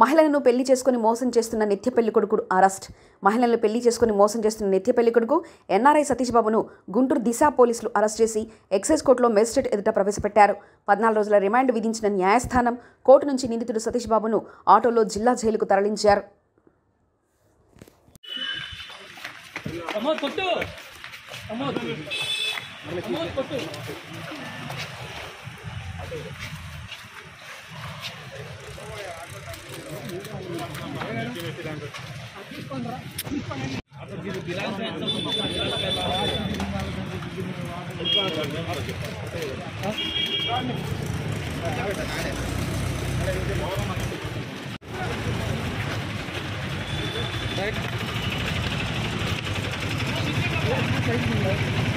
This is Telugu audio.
మహిళలను పెళ్లి చేసుకుని మోసం చేస్తున్న నిత్య పెళ్లి కొడుకు అరెస్ట్. మహిళలను పెళ్లి చేసుకుని మోసం చేస్తున్న నిత్య పెళ్లి కొడుకు ఎన్ఆర్ఐ సతీష్ బాబును గుంటూరు దిశ పోలీసులు అరెస్ట్ చేసి ఎక్సైజ్ కోర్టులో మేజిస్ట్రేట్ ఎదుట ప్రవేశపెట్టారు. 14 రోజుల రిమాండ్ విధించిన న్యాయస్థానం కోర్టు నుంచి నిందితుడు సతీష్ బాబును ఆటోలో జిల్లా జైలుకు తరలించారు. Right.